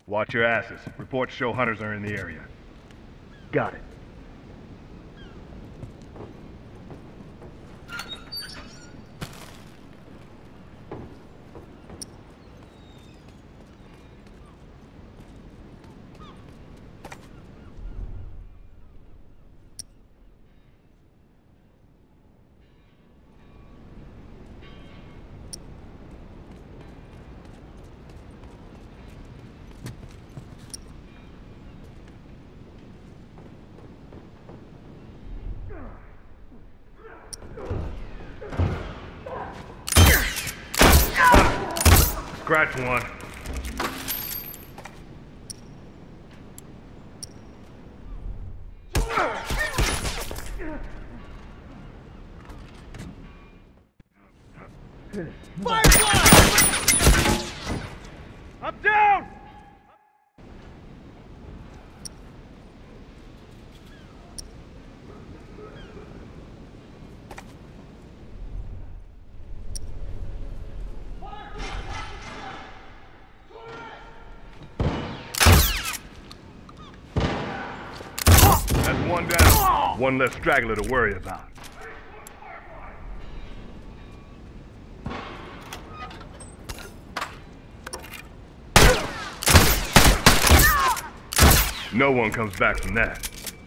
Watch your asses. Reports show hunters are in the area. Got it. Scratch one. Firefly! I'm down! That's one down. One less straggler to worry about. No one comes back from that.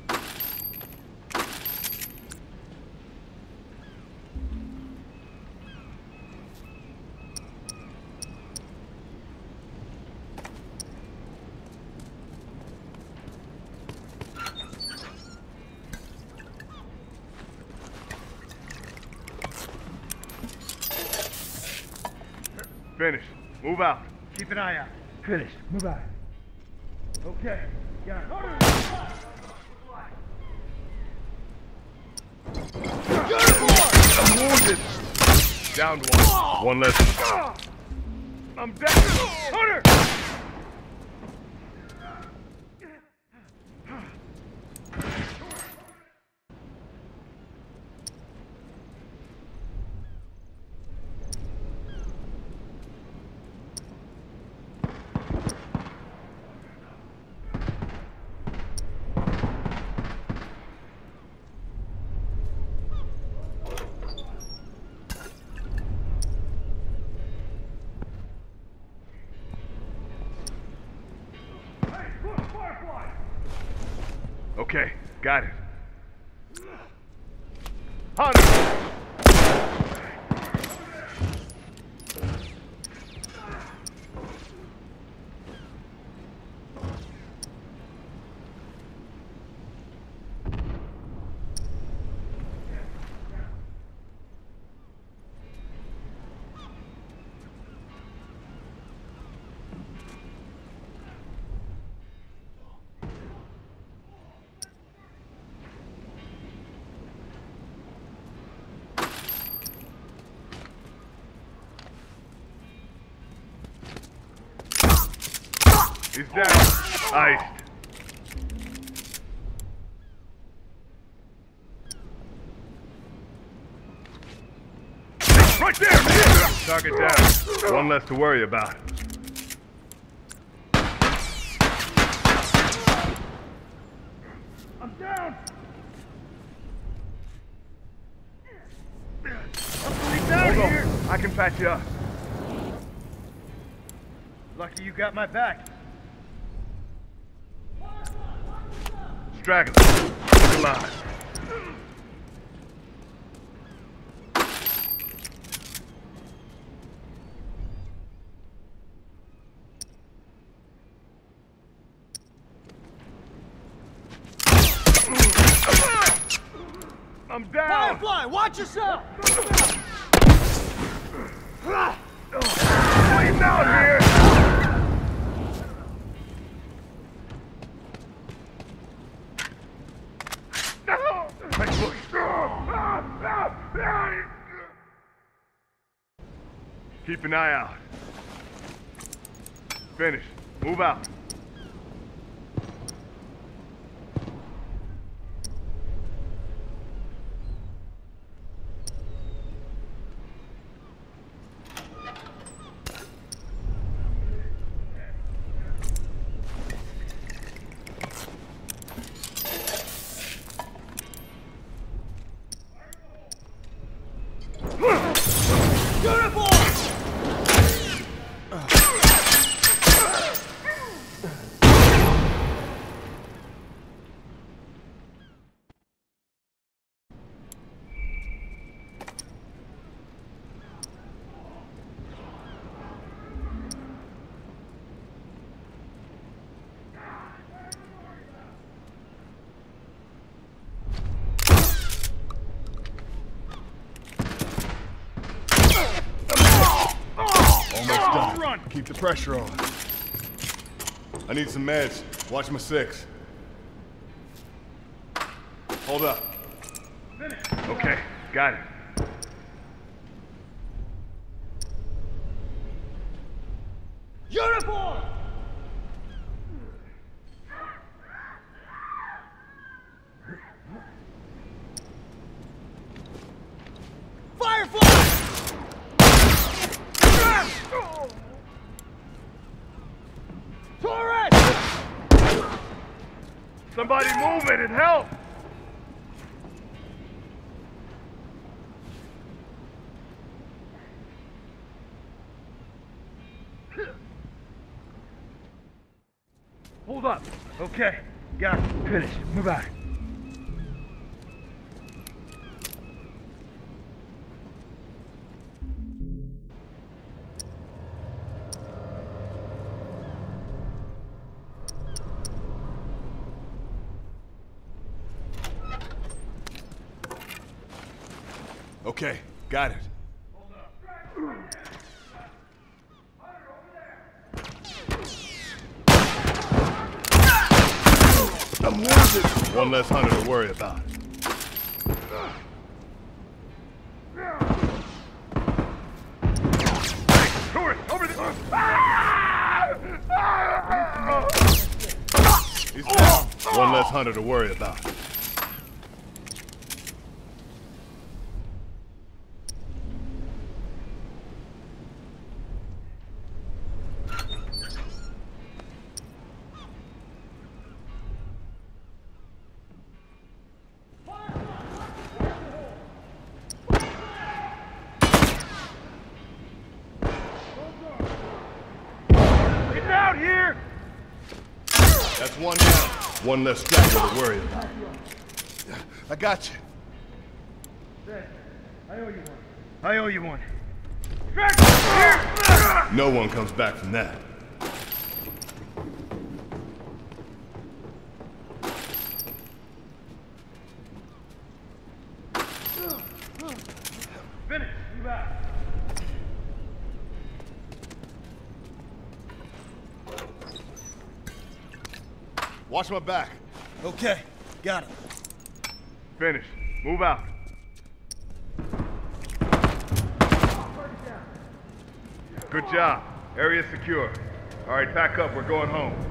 Finish. Move out. Keep an eye out. Finished. Move out. Okay. Got it. I'm wounded. Downed one. One less. I'm down. Hunter! Okay, got it. Hunter! He's down. Iced. Right there! Target down. One less to worry about. I'm down! He's out of here! I can patch you up. Lucky you got my back. Straggler. Look alive. I'm down! Firefly, watch yourself! He's down here! Keep an eye out. Finish. Move out. Keep the pressure on. I need some meds. Watch my 6. Hold up. Okay, got it. Uniform! Firefly! Torres! Somebody move it and help! Hold up. Okay, got it. Finish. Move out. Okay, got it. I'm wounded. One less hunter to worry about. Hey, tourist, over there! He's down. One less hunter to worry about. Get out here! That's one down. One less straggler to worry about. I got you. I owe you one. I owe you one. No one comes back from that. Finish, move out. Watch my back. Okay, got it. Finish. Move out. Good job. Area secure. All right, pack up. We're going home.